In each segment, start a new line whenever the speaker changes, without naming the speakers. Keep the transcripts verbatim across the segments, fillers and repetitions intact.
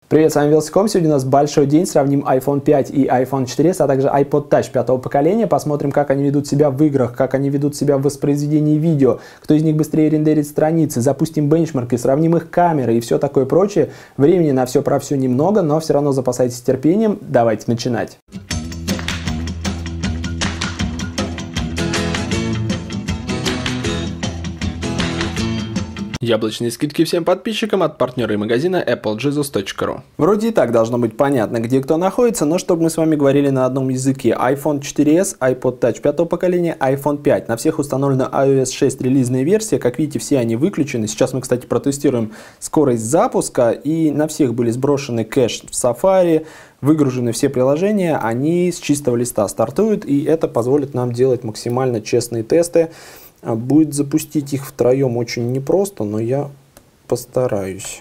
Привет, с вами Велсиком. Сегодня у нас большой день. Сравним iPhone пять и iPhone четыре эс, а также iPod Touch пятого поколения. Посмотрим, как они ведут себя в играх, как они ведут себя в воспроизведении видео, кто из них быстрее рендерит страницы. Запустим бенчмарки, сравним их камеры и все такое прочее. Времени на все про все немного, но все равно запасайтесь терпением. Давайте начинать. Яблочные скидки всем подписчикам от партнера и магазина эпл джизус точка ру. Вроде и так должно быть понятно, где кто находится, но чтобы мы с вами говорили на одном языке. iPhone четыре эс, iPod Touch пятого поколения, iPhone пять. На всех установлена ай о эс шесть релизная версия. Как видите, все они выключены. Сейчас мы, кстати, протестируем скорость запуска. И на всех были сброшены кэш в Safari, выгружены все приложения. Они с чистого листа стартуют, и это позволит нам делать максимально честные тесты. Будет запустить их втроем очень непросто, но я постараюсь.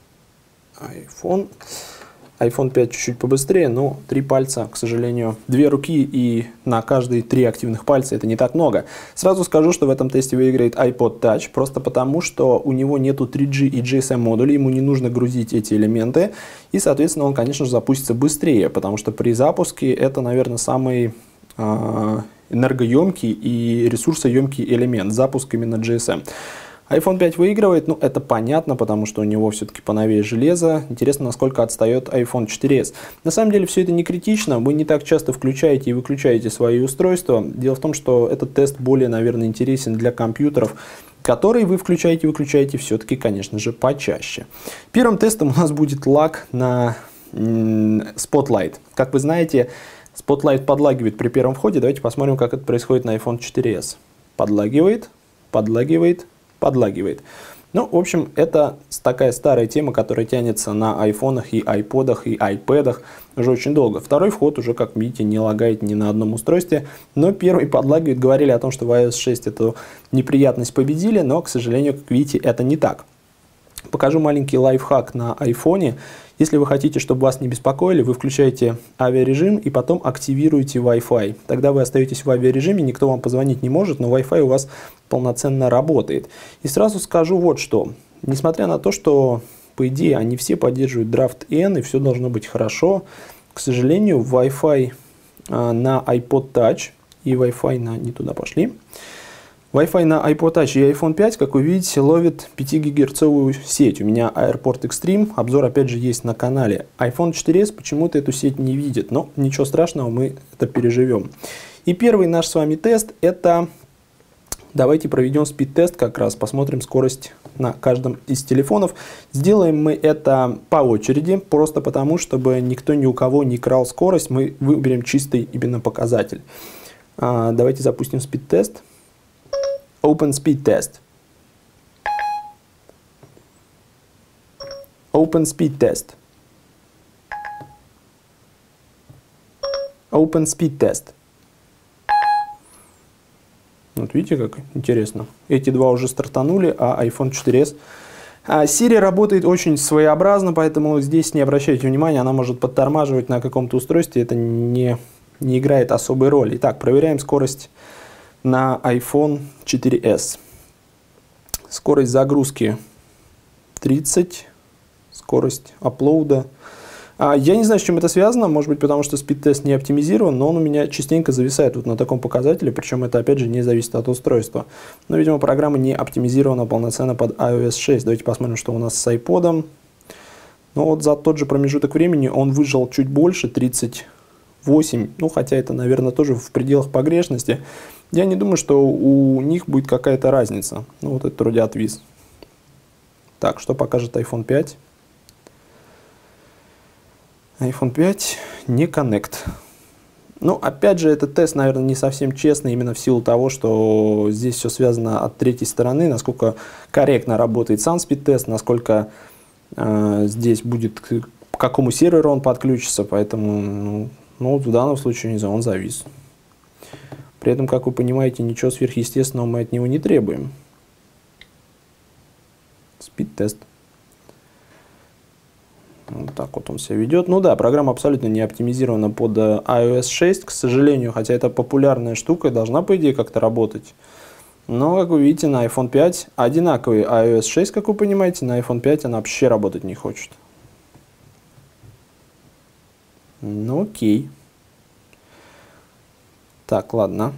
iPhone. iPhone пять чуть-чуть побыстрее, но три пальца, к сожалению, две руки и на каждые три активных пальца это не так много. Сразу скажу, что в этом тесте выиграет iPod Touch, просто потому, что у него нету три джи и джи эс эм модулей, ему не нужно грузить эти элементы, и, соответственно, он, конечно же, запустится быстрее, потому что при запуске это, наверное, самый энергоемкий и ресурсоемкий элемент, запуск именно джи эс эм. iPhone пять выигрывает, ну это понятно, потому что у него все-таки поновее железо. Интересно, насколько отстает iPhone четыре эс. На самом деле все это не критично, вы не так часто включаете и выключаете свои устройства. Дело в том, что этот тест более, наверное, интересен для компьютеров, которые вы включаете и выключаете все-таки, конечно же, почаще. Первым тестом у нас будет лаг на Spotlight. Как вы знаете, Spotlight подлагивает при первом входе. Давайте посмотрим, как это происходит на iPhone четыре эс. Подлагивает, подлагивает, подлагивает. Ну, в общем, это такая старая тема, которая тянется на айфонах и айподах и айпэдах уже очень долго. Второй вход уже, как видите, не лагает ни на одном устройстве, но первый подлагивает. Говорили о том, что в ай о эс шесть эту неприятность победили, но, к сожалению, как видите, это не так. Покажу маленький лайфхак на айфоне. Если вы хотите, чтобы вас не беспокоили, вы включаете авиарежим и потом активируете Wi-Fi. Тогда вы остаетесь в авиарежиме, никто вам позвонить не может, но Wi-Fi у вас полноценно работает. И сразу скажу вот что. Несмотря на то, что, по идее, они все поддерживают Draft N и все должно быть хорошо, к сожалению, Wi-Fi на iPod Touch и Wi-Fi на... не туда пошли. Wi-Fi на iPod Touch и iPhone пять, как вы видите, ловит пятигигагерцовую сеть. У меня AirPort Extreme, обзор опять же есть на канале. iPhone четыре эс почему-то эту сеть не видит, но ничего страшного, мы это переживем. И первый наш с вами тест это... Давайте проведем спид-тест как раз, посмотрим скорость на каждом из телефонов. Сделаем мы это по очереди, просто потому, чтобы никто ни у кого не крал скорость, мы выберем чистый именно показатель. А, давайте запустим спид-тест. Open Speed Test. Open Speed Test. Open Speed Test. Вот видите, как интересно. Эти два уже стартанули, а iPhone четыре эс... А Siri работает очень своеобразно, поэтому здесь не обращайте внимания, она может подтормаживать на каком-то устройстве, это не, не играет особой роли. Итак, проверяем скорость на iPhone четыре эс. Скорость загрузки тридцать, скорость апплоуда. А, я не знаю, с чем это связано, может быть, потому что спид-тест не оптимизирован, но он у меня частенько зависает вот на таком показателе, причем это, опять же, не зависит от устройства. Но, видимо, программа не оптимизирована полноценно под ай о эс шесть. Давайте посмотрим, что у нас с iPod. Ну вот за тот же промежуток времени он выжил чуть больше, тридцать восемь, ну хотя это, наверное, тоже в пределах погрешности. Я не думаю, что у них будет какая-то разница. Ну вот это вроде отвис. Так, что покажет iPhone пять? iPhone пять не Connect. Ну, опять же, этот тест, наверное, не совсем честный, именно в силу того, что здесь все связано от третьей стороны, насколько корректно работает сам спид-тест, насколько э, здесь будет, к какому серверу он подключится, поэтому, ну, ну, в данном случае, не знаю, он завис. При этом, как вы понимаете, ничего сверхъестественного мы от него не требуем. Спид-тест. Вот так вот он себя ведет. Ну да, программа абсолютно не оптимизирована под ай о эс шесть, к сожалению, хотя это популярная штука и должна, по идее, как-то работать. Но, как вы видите, на iPhone пять одинаковый ай о эс шесть, как вы понимаете, на iPhone пять она вообще работать не хочет. Ну окей. Так, ладно.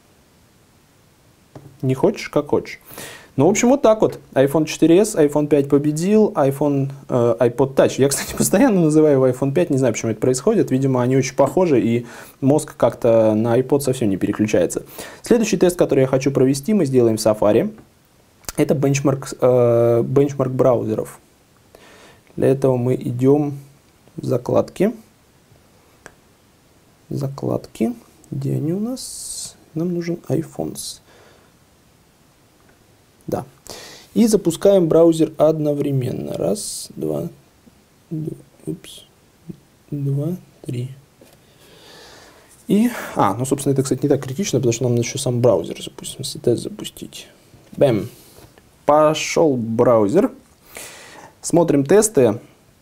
Не хочешь, как хочешь. Ну, в общем, вот так вот. iPhone четыре эс, iPhone пять победил, iPhone, э, iPod Touch. Я, кстати, постоянно называю его iPhone пять, не знаю, почему это происходит. Видимо, они очень похожи, и мозг как-то на iPod совсем не переключается. Следующий тест, который я хочу провести, мы сделаем в Safari. Это бенчмарк, э, бенчмарк браузеров. Для этого мы идем в закладки. Закладки. Где они у нас? Нам нужен iPhones. Да. И запускаем браузер одновременно. Раз, два, два, упс, два, три. И, а, ну, собственно, это, кстати, не так критично, потому что нам надо еще сам браузер запустить, если тест запустить. Бэм. Пошел браузер. Смотрим тесты.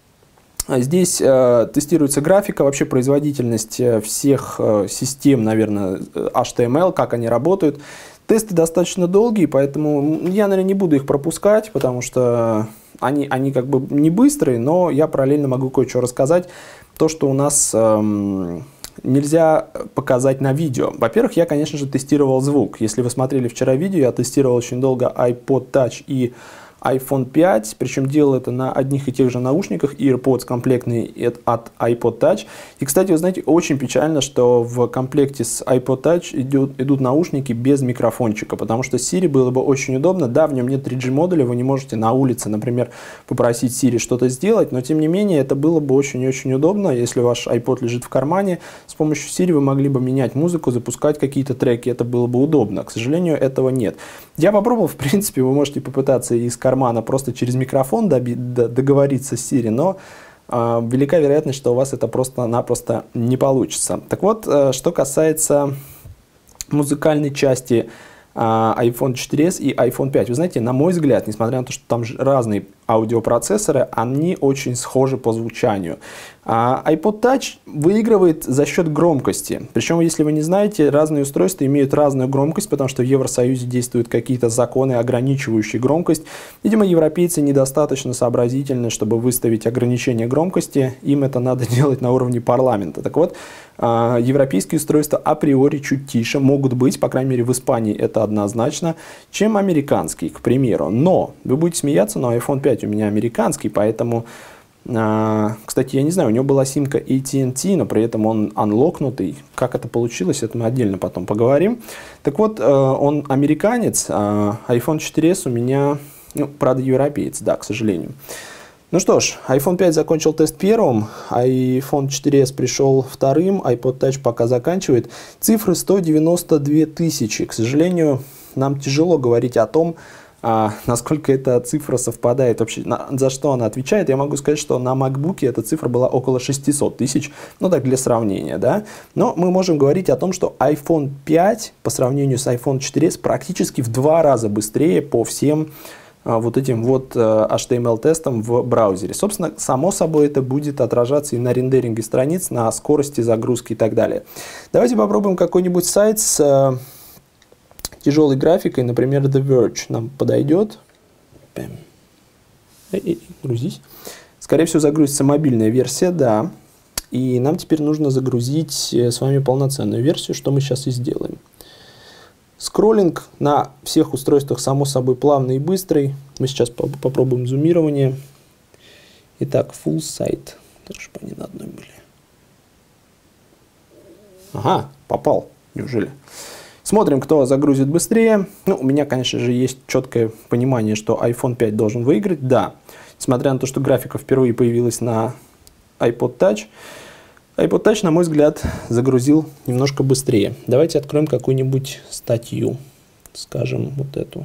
Здесь э, тестируется графика, вообще производительность всех э, систем, наверное, эйч ти эм эл, как они работают. Тесты достаточно долгие, поэтому я, наверное, не буду их пропускать, потому что они, они как бы не быстрые, но я параллельно могу кое-что рассказать. То, что у нас эм, нельзя показать на видео. Во-первых, я, конечно же, тестировал звук. Если вы смотрели вчера видео, я тестировал очень долго iPod Touch и iPhone пять, причем делал это на одних и тех же наушниках, AirPods комплектные от iPod Touch. И, кстати, вы знаете, очень печально, что в комплекте с iPod Touch идут, идут наушники без микрофончика, потому что Siri было бы очень удобно. Да, в нем нет три джи модуля, вы не можете на улице, например, попросить Siri что-то сделать, но, тем не менее, это было бы очень и очень удобно, если ваш iPod лежит в кармане. С помощью Siri вы могли бы менять музыку, запускать какие-то треки, это было бы удобно. К сожалению, этого нет. Я попробовал, в принципе, вы можете попытаться из кармана просто через микрофон договориться с Siri, но э, велика вероятность, что у вас это просто-напросто не получится. Так вот, э, что касается музыкальной части э, iPhone четыре эс и iPhone пять. Вы знаете, на мой взгляд, несмотря на то, что там разные аудиопроцессоры, они очень схожи по звучанию. А iPod Touch выигрывает за счет громкости. Причем, если вы не знаете, разные устройства имеют разную громкость, потому что в Евросоюзе действуют какие-то законы, ограничивающие громкость. Видимо, европейцы недостаточно сообразительны, чтобы выставить ограничение громкости. Им это надо делать на уровне парламента. Так вот, европейские устройства априори чуть тише могут быть, по крайней мере в Испании это однозначно, чем американские, к примеру. Но, вы будете смеяться, но iPhone пять у меня американский, поэтому... Кстати, я не знаю, у него была симка эй ти энд ти, но при этом он анлокнутый. Как это получилось, это мы отдельно потом поговорим. Так вот, он американец, а iPhone четыре эс у меня, ну, правда, европеец, да, к сожалению. Ну что ж, iPhone пять закончил тест первым, iPhone четыре эс пришел вторым, iPod Touch пока заканчивает. Цифры сто девяносто две тысячи. К сожалению, нам тяжело говорить о том, А, насколько эта цифра совпадает вообще, на, за что она отвечает. Я могу сказать, что на MacBook эта цифра была около шестисот тысяч, ну так для сравнения, да. Но мы можем говорить о том, что iPhone пять по сравнению с iPhone четыре эс практически в два раза быстрее по всем а, вот этим вот а, эйч ти эм эл-тестам в браузере. Собственно, само собой это будет отражаться и на рендеринге страниц, на скорости загрузки и так далее. Давайте попробуем какой-нибудь сайт с... А, тяжелой графикой, например, The Verge нам подойдет. Эй, эй, грузись. Скорее всего, загрузится мобильная версия, да. И нам теперь нужно загрузить с вами полноценную версию, что мы сейчас и сделаем. Скроллинг на всех устройствах, само собой, плавный и быстрый. Мы сейчас попробуем зумирование. Итак, full site. Так, чтобы они на одной были. Ага, попал. Неужели? Смотрим, кто загрузит быстрее. Ну, у меня, конечно же, есть четкое понимание, что iPhone пять должен выиграть. Да, несмотря на то, что графика впервые появилась на iPod Touch, iPod Touch, на мой взгляд, загрузил немножко быстрее. Давайте откроем какую-нибудь статью, скажем, вот эту.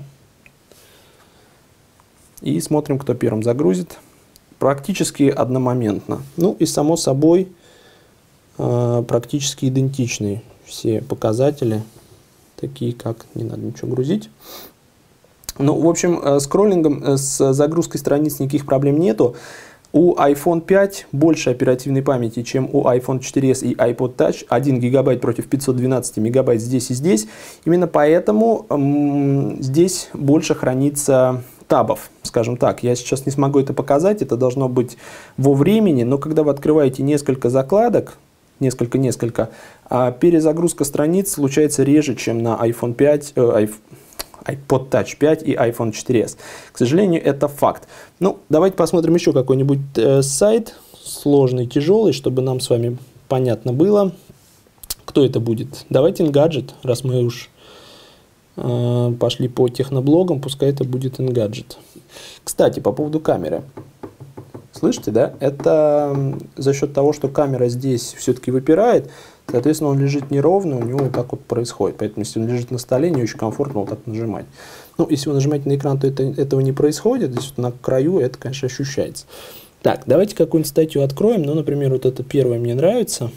И смотрим, кто первым загрузит. Практически одномоментно. Ну и, само собой, практически идентичные все показатели. Такие как, не надо ничего грузить. Ну, в общем, с скроллингом, с загрузкой страниц никаких проблем нету. У iPhone пять больше оперативной памяти, чем у iPhone четыре эс и iPod Touch. один гигабайт против пятисот двенадцати мегабайт здесь и здесь. Именно поэтому м, здесь больше хранится табов, скажем так. Я сейчас не смогу это показать, это должно быть во времени, но когда вы открываете несколько закладок, несколько-несколько, а перезагрузка страниц случается реже, чем на iPhone пять, э, iPod Touch пять и iPhone четыре эс. К сожалению, это факт. Ну, давайте посмотрим еще какой-нибудь э, сайт, сложный, тяжелый, чтобы нам с вами понятно было, кто это будет. Давайте Engadget, раз мы уж э, пошли по техноблогам, пускай это будет Engadget. Кстати, по поводу камеры. Слышите, да? Это за счет того, что камера здесь все-таки выпирает, соответственно, он лежит неровно, у него вот так вот происходит. Поэтому, если он лежит на столе, не очень комфортно вот так нажимать. Ну, если вы нажимаете на экран, то это, этого не происходит. Здесь вот на краю это, конечно, ощущается. Так, давайте какую-нибудь статью откроем. Ну, например, вот это первое мне нравится.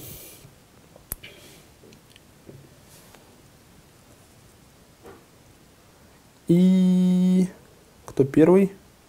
И кто первый?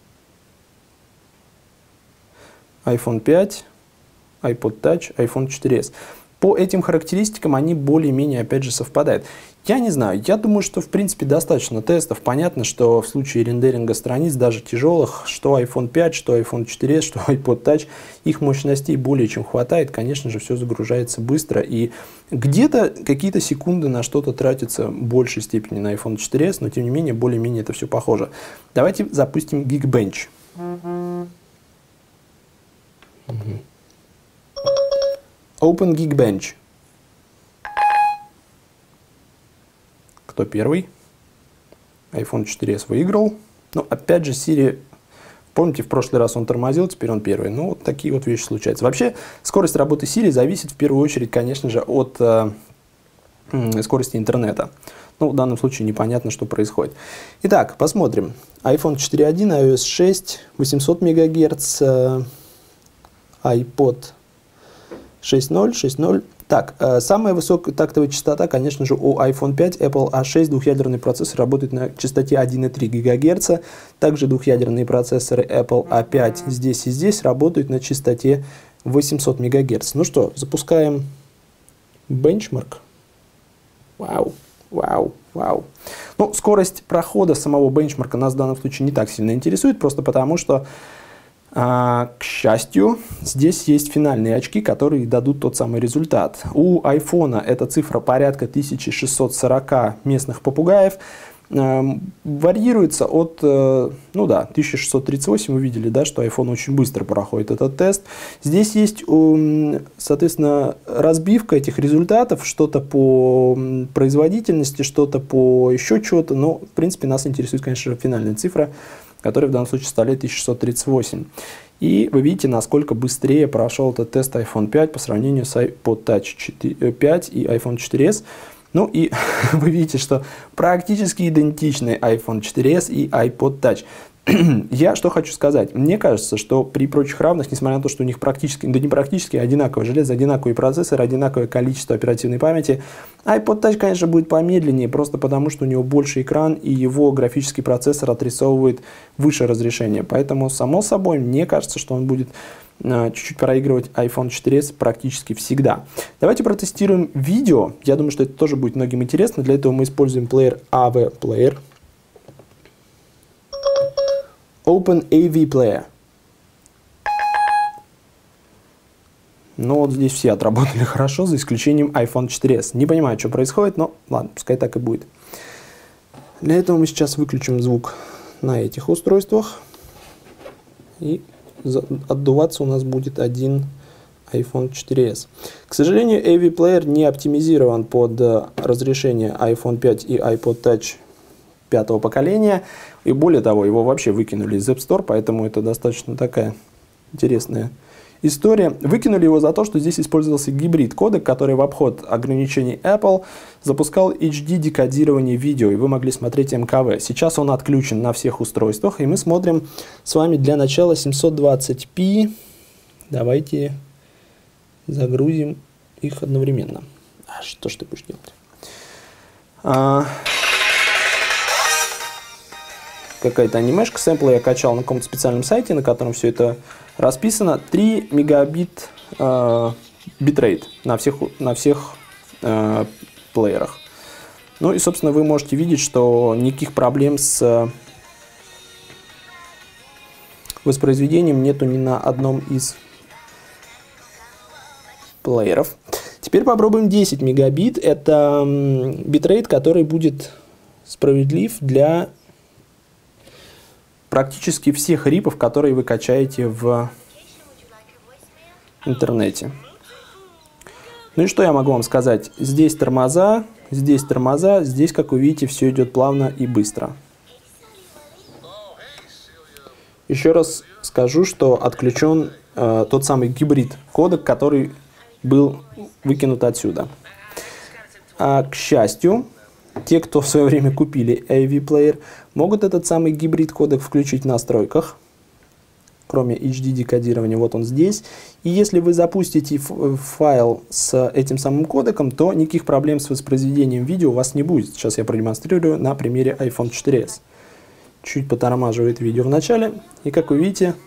iPhone пять, iPod Touch, iPhone четыре эс. По этим характеристикам они более-менее, опять же, совпадают. Я не знаю, я думаю, что, в принципе, достаточно тестов. Понятно, что в случае рендеринга страниц, даже тяжелых, что iPhone пять, что iPhone четыре эс, что iPod Touch, их мощностей более чем хватает. Конечно же, все загружается быстро. И где-то какие-то секунды на что-то тратятся в большей степени на iPhone четыре эс, но, тем не менее, более-менее это все похоже. Давайте запустим Geekbench. Open Geekbench. Кто первый? iPhone четыре эс выиграл. Но опять же Siri, помните, в прошлый раз он тормозил, теперь он первый. Ну, вот такие вот вещи случаются. Вообще, скорость работы Siri зависит в первую очередь, конечно же, от э, скорости интернета. Ну, в данном случае непонятно, что происходит. Итак, посмотрим. iPhone четыре точка один, iOS шесть, восемьсот мегагерц, э, iPod шесть ноль, шесть ноль. Так, э, самая высокая тактовая частота, конечно же, у iPhone пять, Apple а шесть, двухъядерный процессор работает на частоте один и три гигагерца. Также двухъядерные процессоры Apple а пять здесь и здесь работают на частоте восемьсот мегагерц. Ну что, запускаем бенчмарк. Вау, вау, вау. Ну, скорость прохода самого бенчмарка нас в данном случае не так сильно интересует, просто потому что, к счастью, здесь есть финальные очки, которые дадут тот самый результат. У iPhone эта цифра порядка тысяча шестьсот сорок местных попугаев. Варьируется от, ну да, тысяча шестьсот тридцать восемь, вы видели, да, что iPhone очень быстро проходит этот тест. Здесь есть, соответственно, разбивка этих результатов, что-то по производительности, что-то по еще чего-то, но, в принципе, нас интересует, конечно же, финальная цифра, который в данном случае составляет тысяча шестьсот тридцать восемь. И вы видите, насколько быстрее прошел этот тест iPhone пять по сравнению с iPod Touch пять и iPhone четыре эс. Ну и вы видите, что практически идентичны iPhone четыре эс и iPod Touch. Я что хочу сказать. Мне кажется, что при прочих равных, несмотря на то, что у них практически, да не практически, одинаковое железо, одинаковый процессор, одинаковое количество оперативной памяти, iPod Touch, конечно, будет помедленнее, просто потому, что у него больше экран и его графический процессор отрисовывает выше разрешение. Поэтому, само собой, мне кажется, что он будет чуть-чуть проигрывать iPhone четыре эс практически всегда. Давайте протестируем видео. Я думаю, что это тоже будет многим интересно. Для этого мы используем плеер эй ви Player. Open эй ви Player. Но вот здесь все отработали хорошо, за исключением iPhone четыре эс. Не понимаю, что происходит, но ладно, пускай так и будет. Для этого мы сейчас выключим звук на этих устройствах. И отдуваться у нас будет один iPhone четыре эс. К сожалению, эй ви Player не оптимизирован под разрешение iPhone пять и iPod Touch пятого поколения. И более того, его вообще выкинули из App Store, поэтому это достаточно такая интересная история. Выкинули его за то, что здесь использовался гибрид-кодек, который в обход ограничений Apple запускал эйч ди-декодирование видео, и вы могли смотреть эм ка вэ. Сейчас он отключен на всех устройствах, и мы смотрим с вами для начала семьсот двадцать пи. Давайте загрузим их одновременно. А что ж ты будешь делать? А... Какая-то анимешка, сэмплы я качал на каком-то специальном сайте, на котором все это расписано. три мегабит э, битрейт на всех, на всех э, плеерах. Ну и, собственно, вы можете видеть, что никаких проблем с воспроизведением нету ни на одном из плееров. Теперь попробуем десять мегабит. Это битрейт, который будет справедлив для практически всех рипов, которые вы качаете в интернете. Ну и что я могу вам сказать? Здесь тормоза, здесь тормоза, здесь, как вы видите, все идет плавно и быстро. Еще раз скажу, что отключен э, тот самый гибрид кодек, который был выкинут отсюда. А, к счастью, те, кто в свое время купили эй ви-плеер, могут этот самый гибрид кодек включить в настройках, кроме эйч ди декодирования, вот он здесь. И если вы запустите файл с этим самым кодеком, то никаких проблем с воспроизведением видео у вас не будет. Сейчас я продемонстрирую на примере айфон четыре эс. Чуть потормаживает видео в начале, и как вы видите,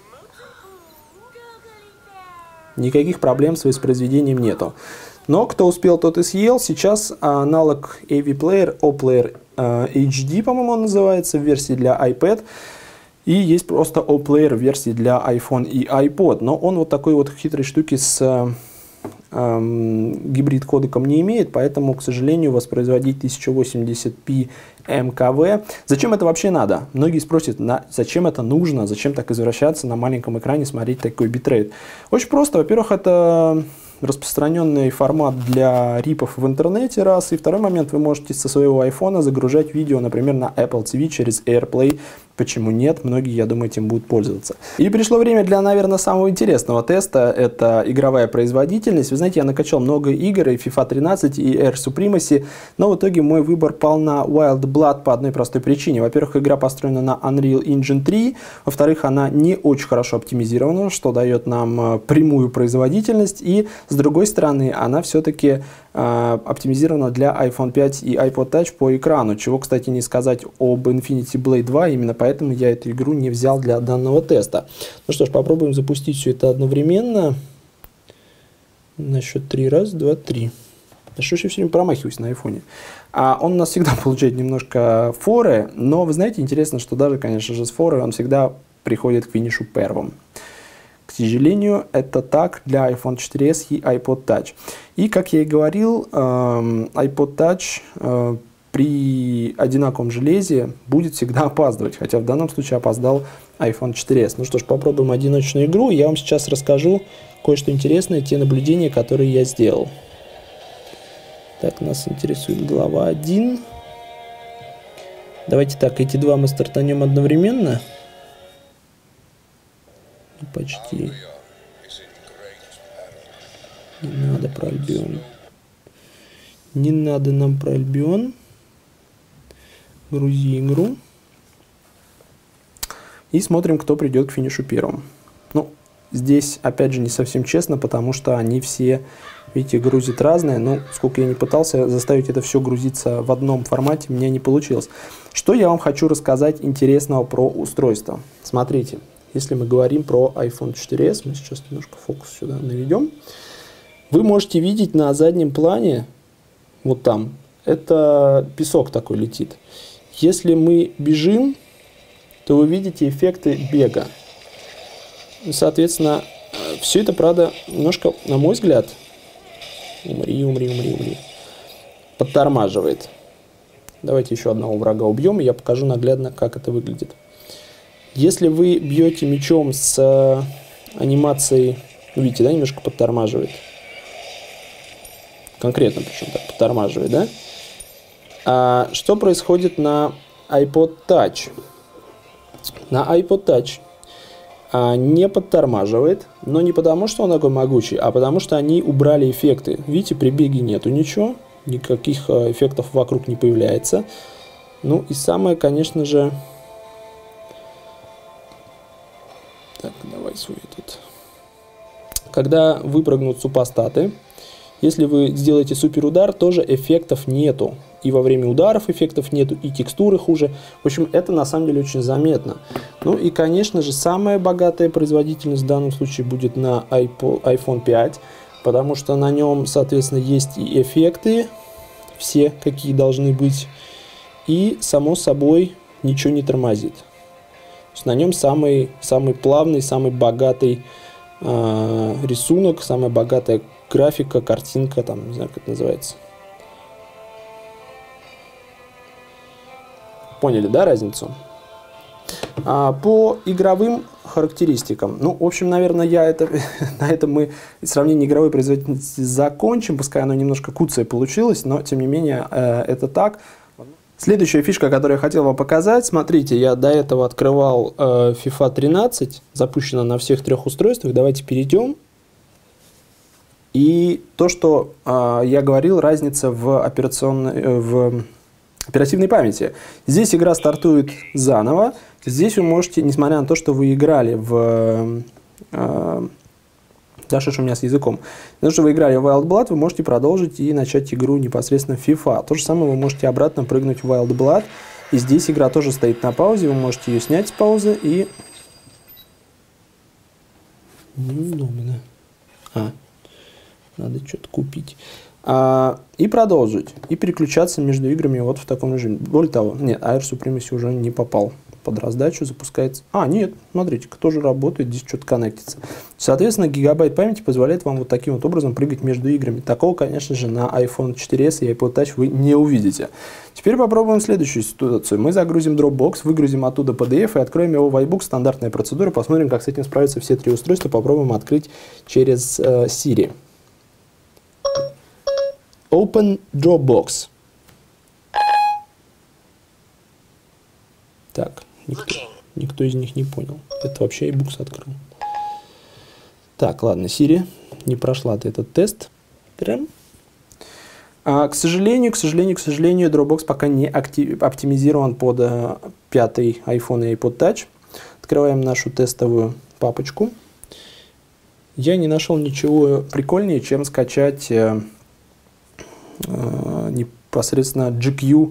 никаких проблем с воспроизведением нету. Но кто успел, тот и съел. Сейчас аналог эй ви-плеер, O-Player эйч ди, по-моему, он называется, в версии для iPad. И есть просто O-Player в версии для iPhone и iPod. Но он вот такой вот хитрой штуки с эм, гибрид-кодеком не имеет, поэтому, к сожалению, воспроизводить тысяча восемьдесят пи эм ка ви. Зачем это вообще надо? Многие спросят, на, зачем это нужно, зачем так извращаться на маленьком экране, смотреть такой битрейт. Очень просто. Во-первых, это распространенный формат для рипов в интернете, раз. И второй момент, вы можете со своего айфона загружать видео, например, на Apple ти ви через AirPlay. Почему нет? Многие, я думаю, этим будут пользоваться. И пришло время для, наверное, самого интересного теста. Это игровая производительность. Вы знаете, я накачал много игр, и FIFA тринадцать, и Air Supremacy, но в итоге мой выбор пал на Wild Blood по одной простой причине. Во-первых, игра построена на Unreal Engine три. Во-вторых, она не очень хорошо оптимизирована, что дает нам прямую производительность. И, с другой стороны, она все-таки э, оптимизирована для айфон пять и iPod Touch по экрану. Чего, кстати, не сказать об Infinity Blade два. Именно поэтому Поэтому я эту игру не взял для данного теста. Ну что ж, попробуем запустить все это одновременно. На счет три. Раз, два, три. Да что ж я все время промахиваюсь на айфоне. А он у нас всегда получает немножко форы. Но вы знаете, интересно, что даже, конечно же, с форой он всегда приходит к финишу первым. К сожалению, это так для айфон четыре эс и iPod Touch. И, как я и говорил, iPod Touch при одинаковом железе будет всегда опаздывать, хотя в данном случае опоздал айфон четыре эс. Ну что ж, попробуем одиночную игру. Я вам сейчас расскажу кое-что интересное, те наблюдения, которые я сделал. Так, нас интересует глава один. Давайте так, эти два мы стартанем одновременно. Почти. Не надо про Альбион. Не надо нам про Альбион. Грузи игру. И смотрим, кто придет к финишу первым. Ну, здесь, опять же, не совсем честно, потому что они все, видите, грузят разные. Но сколько я не пытался заставить это все грузиться в одном формате, у меня не получилось. Что я вам хочу рассказать интересного про устройство. Смотрите, если мы говорим про айфон четыре эс, мы сейчас немножко фокус сюда наведем. Вы можете видеть на заднем плане, вот там, это песок такой летит. Если мы бежим, то вы видите эффекты бега. Соответственно, все это, правда, немножко, на мой взгляд, умри, умри, умри, умри, подтормаживает. Давайте еще одного врага убьем, и я покажу наглядно, как это выглядит. Если вы бьете мечом с анимацией, видите, да, немножко подтормаживает. Конкретно, причем так, подтормаживает, да? А что происходит на iPod Touch? На iPod Touch а, не подтормаживает, но не потому, что он такой могучий, а потому, что они убрали эффекты. Видите, при беге нету ничего, никаких а, эффектов вокруг не появляется. Ну и самое, конечно же... Так, давай свой этот... Когда выпрыгнут супостаты, если вы сделаете суперудар, тоже эффектов нету. И во время ударов эффектов нету, и текстуры хуже. В общем, это на самом деле очень заметно. Ну и, конечно же, самая богатая производительность в данном случае будет на айфон пять, потому что на нем, соответственно, есть и эффекты, все, какие должны быть, и, само собой, ничего не тормозит. есть на нем самый, самый плавный, самый богатый э, рисунок, самая богатая графика, картинка, там, не знаю, как это называется. Поняли, да, разницу? А, по игровым характеристикам, ну, в общем, наверное, я это, на этом мы сравнение игровой производительности закончим, пускай оно немножко куцое получилось, но, тем не менее, э, это так. Следующая фишка, которую я хотел вам показать, смотрите, я до этого открывал э, FIFA тринадцать, запущена на всех трех устройствах, давайте перейдем. И то, что э, я говорил, разница в, операционной, э, в оперативной памяти. Здесь игра стартует заново. Здесь вы можете, несмотря на то, что вы играли в... Э, да, что ж у меня с языком. Потому что вы играли в Wild Blood, вы можете продолжить и начать игру непосредственно в FIFA. То же самое вы можете обратно прыгнуть в Wild Blood. И здесь игра тоже стоит на паузе. Вы можете ее снять с паузы и... Неудобно. А, надо что-то купить. А, и продолжить. И переключаться между играми вот в таком режиме. Более того, нет, Air Supremacy уже не попал под раздачу, запускается. А, нет, смотрите, тоже работает, здесь что-то коннектится. Соответственно, гигабайт памяти позволяет вам вот таким вот образом прыгать между играми. Такого, конечно же, на iPhone четыре эс и iPod Touch вы не увидите. Теперь попробуем следующую ситуацию. Мы загрузим Dropbox, выгрузим оттуда пи ди эф и откроем его в iBooks. Стандартная процедура. Посмотрим, как с этим справятся все три устройства. Попробуем открыть через э, Siri. Open Dropbox. Так, никто, никто из них не понял. Это вообще iBooks открыл. Так, ладно, Siri, не прошла ты этот тест. Прям. А, к сожалению, к сожалению, к сожалению, Dropbox пока не актив, оптимизирован под а, пятый iPhone и iPod Touch. Открываем нашу тестовую папочку. Я не нашел ничего прикольнее, чем скачать а, а, непосредственно джи кью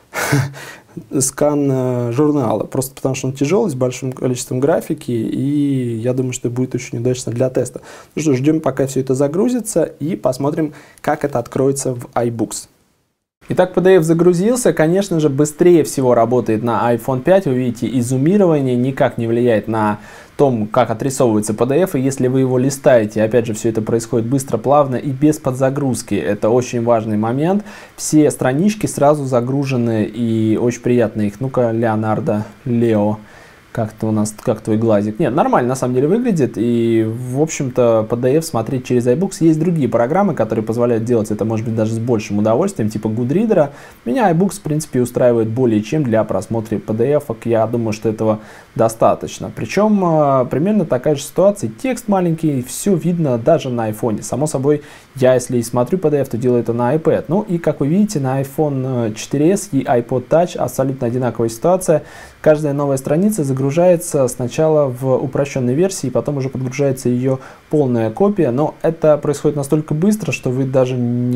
скан журнала, просто потому что он тяжелый, с большим количеством графики, и я думаю, что будет очень удачно для теста. Ну что, ждем, пока все это загрузится, и посмотрим, как это откроется в iBooks. Итак, пи ди эф загрузился, конечно же, быстрее всего работает на iPhone пять, вы видите, и зумирование никак не влияет на том, как отрисовывается пи ди эф, и если вы его листаете, опять же, все это происходит быстро, плавно и без подзагрузки, это очень важный момент, все странички сразу загружены и очень приятно их. Ну-ка, Леонардо, Лео, как-то у нас, как твой глазик. Нет, нормально на самом деле выглядит, и, в общем-то, пи ди эф смотреть через iBooks. Есть другие программы, которые позволяют делать это, может быть, даже с большим удовольствием, типа Goodreader. Меня iBooks, в принципе, устраивает более чем для просмотра пи ди эф. Я думаю, что этого достаточно. Причем, примерно такая же ситуация. Текст маленький, все видно даже на iPhone. Само собой, я, если и смотрю пи ди эф, то делаю это на iPad. Ну, и, как вы видите, на iPhone четыре эс и iPod Touch абсолютно одинаковая ситуация. Каждая новая страница загружается сначала в упрощенной версии, потом уже подгружается ее полная копия, но это происходит настолько быстро, что вы даже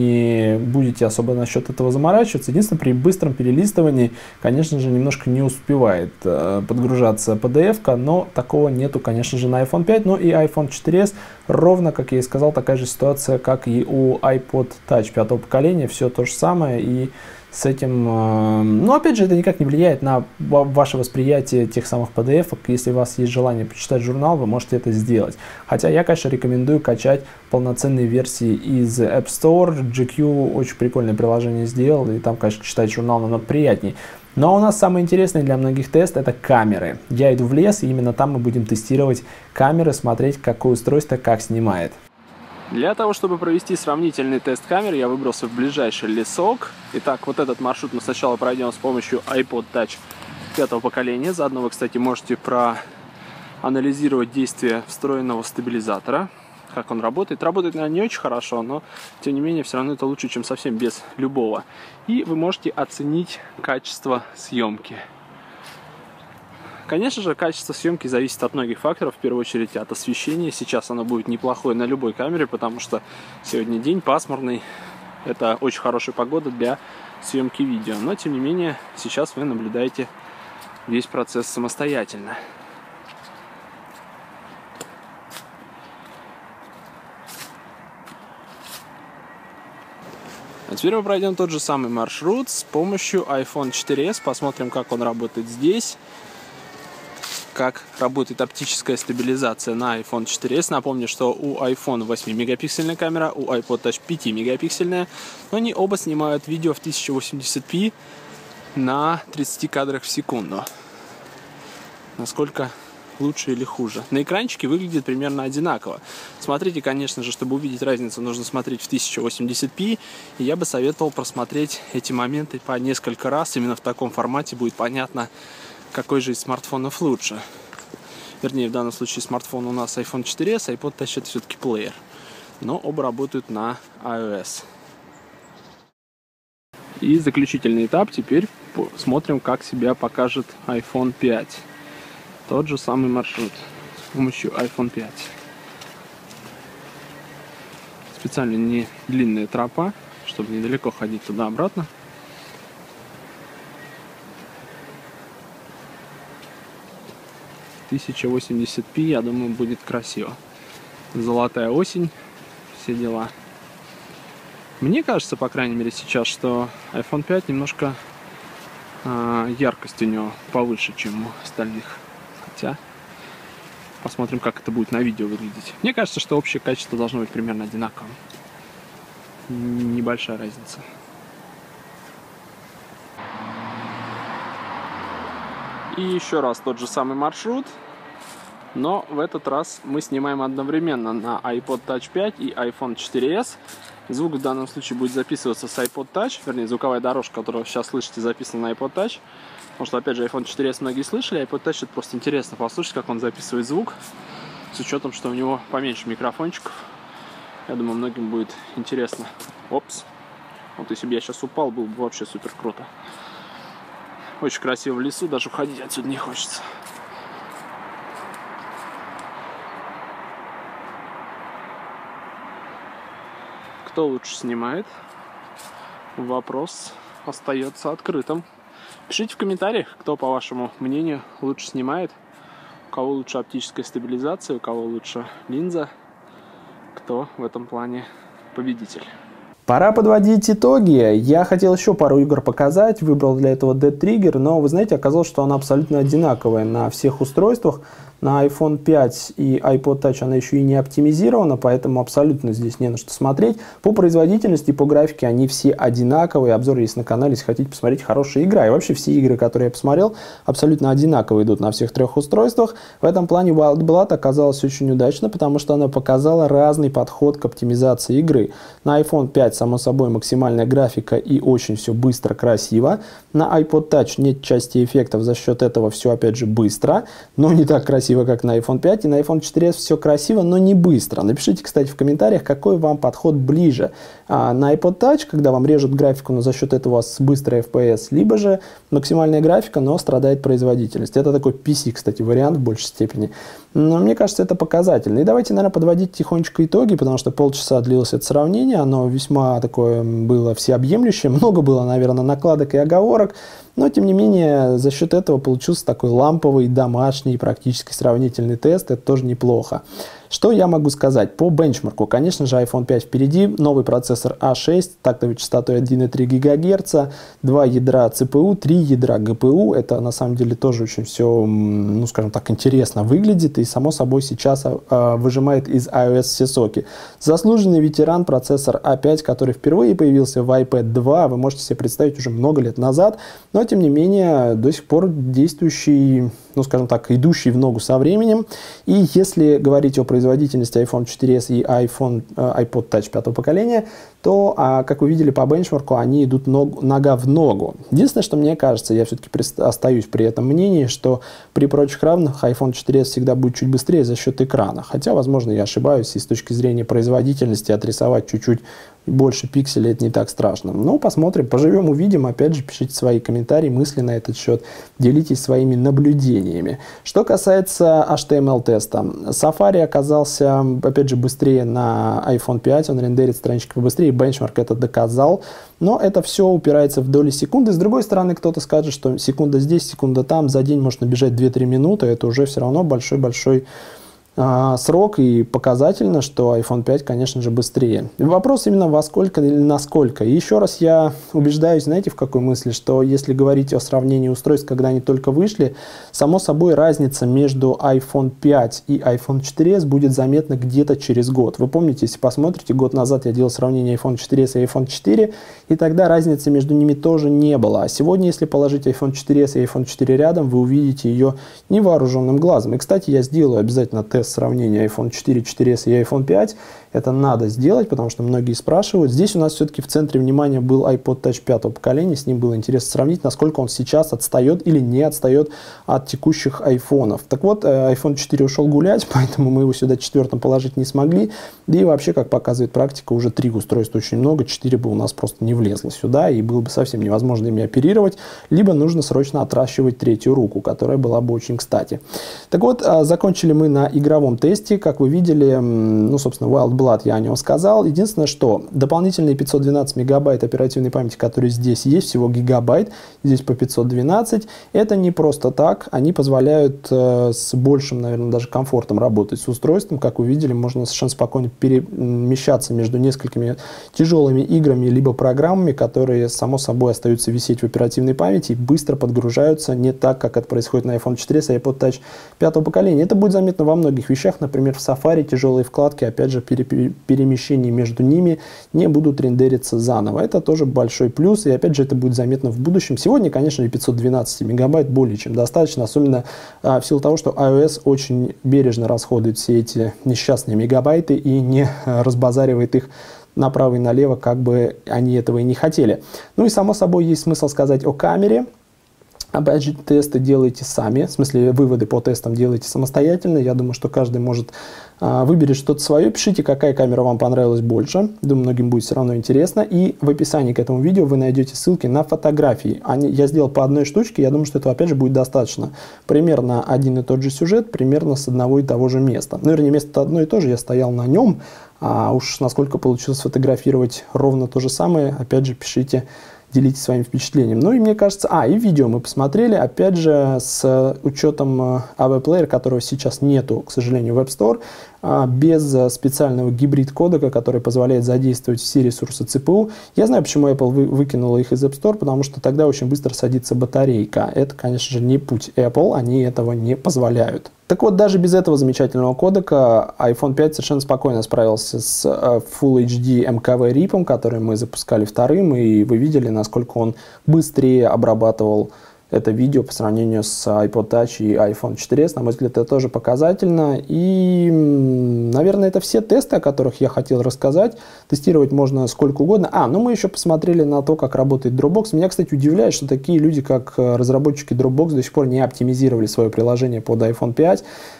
не будете особо насчет этого заморачиваться. Единственное, при быстром перелистывании, конечно же, немножко не успевает э, подгружаться пи ди эф-ка, но такого нету, конечно же, на iPhone пять, но и iPhone четыре эс ровно, как я и сказал, такая же ситуация, как и у iPod Touch пятого поколения, все то же самое, и с этим, но опять же, это никак не влияет на ваше восприятие тех самых пи ди эф. Если у вас есть желание почитать журнал, вы можете это сделать. Хотя я, конечно, рекомендую качать полноценные версии из App Store. джи кью очень прикольное приложение сделал, и там, конечно, читать журнал намного приятнее. Но у нас самый интересный для многих тест — это камеры. Я иду в лес, и именно там мы будем тестировать камеры, смотреть, какое устройство как снимает. Для того, чтобы провести сравнительный тест камер, я выбрался в ближайший лесок. Итак, вот этот маршрут мы сначала пройдем с помощью iPod Touch пятого поколения. Заодно вы, кстати, можете проанализировать действие встроенного стабилизатора, как он работает. Работает, наверное, не очень хорошо, но, тем не менее, все равно это лучше, чем совсем без любого. И вы можете оценить качество съемки. Конечно же, качество съемки зависит от многих факторов, в первую очередь от освещения. Сейчас оно будет неплохое на любой камере, потому что сегодня день пасмурный. Это очень хорошая погода для съемки видео. Но, тем не менее, сейчас вы наблюдаете весь процесс самостоятельно. А теперь мы пройдем тот же самый маршрут с помощью iPhone четыре эс. Посмотрим, как он работает здесь. как работает оптическая стабилизация на айфон четыре эс. Напомню, что у iPhone восьмимегапиксельная камера, у iPod Touch пятимегапиксельная, но они оба снимают видео в тысяча восемьдесят пи на тридцати кадрах в секунду. Насколько лучше или хуже? На экранчике выглядит примерно одинаково. Смотрите, конечно же, чтобы увидеть разницу, нужно смотреть в тысяча восемьдесят пи, и я бы советовал просмотреть эти моменты по несколько раз. Именно в таком формате будет понятно, какой же из смартфонов лучше. Вернее, в данном случае смартфон у нас айфон четыре эс, iPod Touch это все-таки плеер. Но оба работают на iOS. И заключительный этап. Теперь смотрим, как себя покажет айфон пять. Тот же самый маршрут с помощью айфон пять. Специально не длинная тропа, чтобы недалеко ходить туда-обратно. тысяча восемьдесят пи, я думаю, будет красиво. Золотая осень, все дела. Мне кажется, по крайней мере, сейчас, что айфон пять немножко э, яркость у него повыше, чем у остальных. Хотя, посмотрим, как это будет на видео выглядеть. Мне кажется, что общее качество должно быть примерно одинаковым. Небольшая разница. И еще раз тот же самый маршрут, но в этот раз мы снимаем одновременно на iPod Touch пять и айфон четыре эс. Звук в данном случае будет записываться с iPod Touch, вернее, звуковая дорожка, которую вы сейчас слышите, записана на iPod Touch. Потому что, опять же, айфон четыре эс многие слышали, iPod Touch это просто интересно послушать, как он записывает звук, с учетом, что у него поменьше микрофончиков. Я думаю, многим будет интересно. Опс. Вот если бы я сейчас упал, было бы вообще супер круто. Очень красиво в лесу, даже уходить отсюда не хочется. Кто лучше снимает? Вопрос остается открытым. Пишите в комментариях, кто, по вашему мнению, лучше снимает. У кого лучше оптическая стабилизация, у кого лучше линза. Кто в этом плане победитель.
Пора подводить итоги. Я хотел еще пару игр показать, выбрал для этого Dead Trigger, но вы знаете, оказалось, что она абсолютно одинаковая на всех устройствах. На айфон пять и iPod Touch она еще и не оптимизирована, поэтому абсолютно здесь не на что смотреть. По производительности и по графике они все одинаковые. Обзор есть на канале, если хотите посмотреть, хорошая игра. И вообще все игры, которые я посмотрел, абсолютно одинаково идут на всех трех устройствах. В этом плане Wild Blood оказалась очень удачно, потому что она показала разный подход к оптимизации игры. На айфон пять, само собой, максимальная графика и очень все быстро, красиво. На iPod Touch нет части эффектов, за счет этого все опять же быстро, но не так красиво, как на айфон пять, и на айфон четыре эс все красиво, но не быстро. Напишите, кстати, в комментариях, какой вам подход ближе. А на iPod Touch, когда вам режут графику, но за счет этого у вас быстрый эф пи эс, либо же максимальная графика, но страдает производительность. Это такой пи си, кстати, вариант в большей степени. Но мне кажется, это показательно. И давайте, наверное, подводить тихонечко итоги, потому что полчаса длилось это сравнение, оно весьма такое было всеобъемлющее, много было, наверное, накладок и оговорок. Но, тем не менее, за счет этого получился такой ламповый, домашний, практически сравнительный тест. Это тоже неплохо. Что я могу сказать? По бенчмарку, конечно же, айфон пять впереди. Новый процессор а шесть, тактовой частотой один и три гигагерца, два ядра цэ пэ у, три ядра гэ пэ у. Это, на самом деле, тоже очень все, ну, скажем так, интересно выглядит. И, само собой, сейчас э, выжимает из iOS все соки. Заслуженный ветеран процессор а пять, который впервые появился в айпэд два. Вы можете себе представить уже много лет назад. Но, тем не менее, до сих пор действующий, ну, скажем так, идущий в ногу со временем. И если говорить о производительности айфон четыре эс и iPhone, iPod Touch пятого поколения, то, а, как вы видели по бенчмарку, они идут ног, нога в ногу. Единственное, что мне кажется, я все-таки остаюсь при этом мнении, что при прочих равных айфон четыре эс всегда будет чуть быстрее за счет экрана. Хотя, возможно, я ошибаюсь, и с точки зрения производительности отрисовать чуть-чуть больше пикселей это не так страшно. Но посмотрим, поживем, увидим. Опять же, пишите свои комментарии, мысли на этот счет, делитесь своими наблюдениями. Что касается эйч ти эм эл-теста, Safari оказался, опять же, быстрее на айфон пять, он рендерит странички побыстрее, бенчмарк это доказал. Но это все упирается в доли секунды. С другой стороны, кто-то скажет, что секунда здесь, секунда там, за день может набежать две-три минуты, это уже все равно большой-большой а, срок, и показательно, что iPhone пять, конечно же, быстрее. Вопрос именно во сколько или насколько. И еще раз я убеждаюсь, знаете, в какой мысли, что если говорить о сравнении устройств, когда они только вышли, само собой разница между iPhone пять и iPhone четыре эс будет заметна где-то через год. Вы помните, если посмотрите, год назад я делал сравнение iPhone четыре эс и iPhone четыре, и тогда разницы между ними тоже не было. А сегодня, если положить iPhone четыре эс и iPhone четыре рядом, вы увидите ее невооруженным глазом. И, кстати, я сделаю обязательно тест сравнения iPhone четыре, четыре эс и iPhone пять. Это надо сделать, потому что многие спрашивают. Здесь у нас все-таки в центре внимания был iPod Touch пятого поколения. С ним было интересно сравнить, насколько он сейчас отстает или не отстает от текущих айфонов. Так вот, iPhone четыре ушел гулять, поэтому мы его сюда четвертым положить не смогли. Да и вообще, как показывает практика, уже три устройства очень много. четыре бы у нас просто не влезло сюда, и было бы совсем невозможно ими оперировать. Либо нужно срочно отращивать третью руку, которая была бы очень кстати. Так вот, закончили мы на игровом тесте. Как вы видели, ну, собственно, Wild я о нем сказал. Единственное, что дополнительные пятьсот двенадцать мегабайт оперативной памяти, которые здесь есть, всего гигабайт, здесь по пятьсот двенадцать, это не просто так. Они позволяют э, с большим, наверное, даже комфортом работать с устройством. Как вы видели, можно совершенно спокойно перемещаться между несколькими тяжелыми играми либо программами, которые, само собой, остаются висеть в оперативной памяти и быстро подгружаются, не так, как это происходит на iPhone четыре эс и iPod Touch пятого поколения. Это будет заметно во многих вещах. Например, в Safari тяжелые вкладки, опять же, переписываются, перемещения между ними не будут рендериться заново. Это тоже большой плюс, и опять же это будет заметно в будущем. Сегодня, конечно, пятьсот двенадцать мегабайт более чем достаточно, особенно а, в силу того, что iOS очень бережно расходует все эти несчастные мегабайты и не а, разбазаривает их направо и налево, как бы они этого и не хотели. Ну и само собой есть смысл сказать о камере. Опять же, тесты делайте сами, в смысле выводы по тестам делайте самостоятельно. Я думаю, что каждый может а, выберет что-то свое. Пишите, какая камера вам понравилась больше. Думаю, многим будет все равно интересно. И в описании к этому видео вы найдете ссылки на фотографии. Они, я сделал по одной штучке, я думаю, что этого опять же будет достаточно. Примерно один и тот же сюжет, примерно с одного и того же места. Ну, вернее, место одно и то же, я стоял на нем. А уж насколько получилось сфотографировать ровно то же самое, опять же, пишите, делитесь своими впечатлениями. Ну и мне кажется, а, и видео мы посмотрели, опять же, с учетом эй ви Player, которого сейчас нету, к сожалению, в App Store, без специального гибрид-кодека, который позволяет задействовать все ресурсы си пи ю. Я знаю, почему Apple вы, выкинула их из App Store, потому что тогда очень быстро садится батарейка. Это, конечно же, не путь Apple, они этого не позволяют. Так вот, даже без этого замечательного кодека iPhone пять совершенно спокойно справился с Full эйч ди эм ка ви рипом, который мы запускали вторым, и вы видели, насколько он быстрее обрабатывал это видео по сравнению с iPod Touch и iPhone четыре эс. На мой взгляд, это тоже показательно. И, наверное, это все тесты, о которых я хотел рассказать. Тестировать можно сколько угодно. А, ну мы еще посмотрели на то, как работает Dropbox. Меня, кстати, удивляет, что такие люди, как разработчики Dropbox, до сих пор не оптимизировали свое приложение под iPhone пять.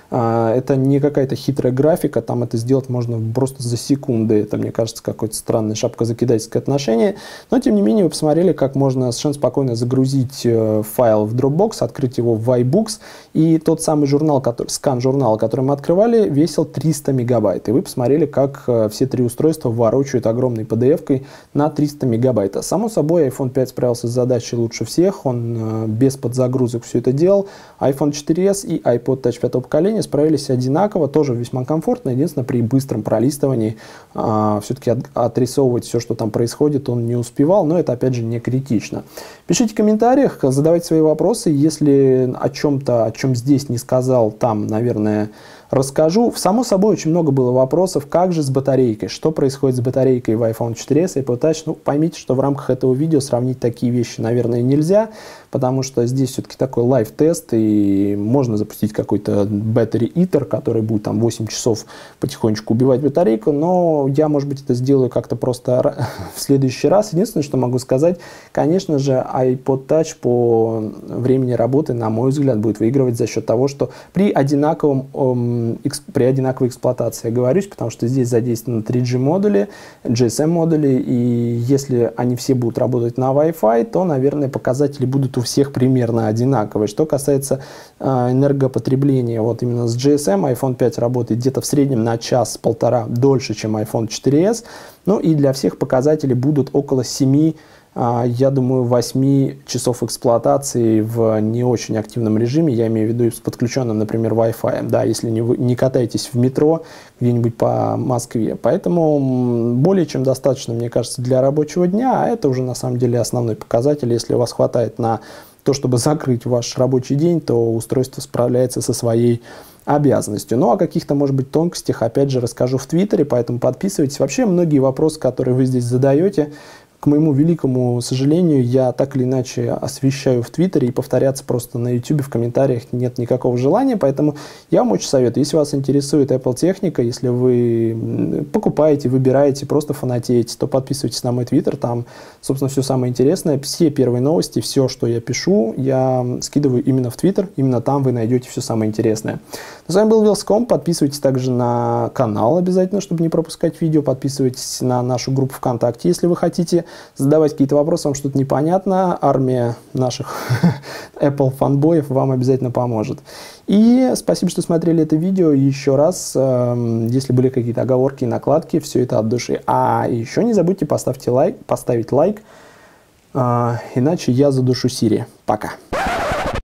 Это не какая-то хитрая графика, там это сделать можно просто за секунды. Это, мне кажется, какое-то странное шапкозакидательское отношение. Но, тем не менее, вы посмотрели, как можно совершенно спокойно загрузить файл в Dropbox, открыть его в iBooks. И тот самый журнал, который, скан журнала, который мы открывали, весил триста мегабайт. И вы посмотрели, как все три устройства ворочают огромной пи ди эф-кой на триста мегабайт. Само собой, iPhone пять справился с задачей лучше всех. Он без подзагрузок все это делал. iPhone четыре эс и iPod Touch пятого поколения справились одинаково, тоже весьма комфортно. Единственное, при быстром пролистывании а, все-таки от, отрисовывать все, что там происходит, он не успевал, но это, опять же, не критично. Пишите в комментариях, задавайте свои вопросы. Если о чем-то, о чем здесь не сказал, там, наверное, расскажу. Само собой, очень много было вопросов, как же с батарейкой, что происходит с батарейкой в iPhone четыре эс и iPod Touch. Ну, поймите, что в рамках этого видео сравнить такие вещи, наверное, нельзя, потому что здесь все-таки такой лайв-тест, и можно запустить какой-то battery eater, который будет там восемь часов потихонечку убивать батарейку, но я, может быть, это сделаю как-то просто в следующий раз. Единственное, что могу сказать, конечно же, iPod Touch по времени работы, на мой взгляд, будет выигрывать за счет того, что при одинаковом при одинаковой эксплуатации, я говорюсь, потому что здесь задействованы три джи модули, джи эс эм модули, и если они все будут работать на Wi-Fi, то, наверное, показатели будут у всех примерно одинаковые. Что касается э, энергопотребления, вот именно с джи эс эм iPhone пять работает где-то в среднем на час-полтора дольше, чем iPhone четыре эс, ну и для всех показатели будут около семи я думаю, восемь часов эксплуатации в не очень активном режиме, я имею в виду с подключенным, например, Wi-Fi, да, если не, вы, не катаетесь в метро где-нибудь по Москве. Поэтому более чем достаточно, мне кажется, для рабочего дня, а это уже на самом деле основной показатель. Если у вас хватает на то, чтобы закрыть ваш рабочий день, то устройство справляется со своей обязанностью. Ну, о каких-то, может быть, тонкостях, опять же, расскажу в Твиттере, поэтому подписывайтесь. Вообще, многие вопросы, которые вы здесь задаете, к моему великому сожалению, я так или иначе освещаю в Твиттере, и повторяться просто на Ютубе в комментариях нет никакого желания, поэтому я вам очень советую, если вас интересует Apple техника, если вы покупаете, выбираете, просто фанатеете, то подписывайтесь на мой Твиттер, там, собственно, все самое интересное, все первые новости, все, что я пишу, я скидываю именно в Твиттер, именно там вы найдете все самое интересное. С вами был Вилсаком, подписывайтесь также на канал обязательно, чтобы не пропускать видео, подписывайтесь на нашу группу ВКонтакте, если вы хотите задавать какие-то вопросы, вам что-то непонятно, армия наших Apple фанбоев вам обязательно поможет. И спасибо, что смотрели это видео. Еще раз, э, если были какие-то оговорки и накладки, все это от души. А еще не забудьте поставьте лайк, поставить лайк, э, иначе я задушу Сири. Пока.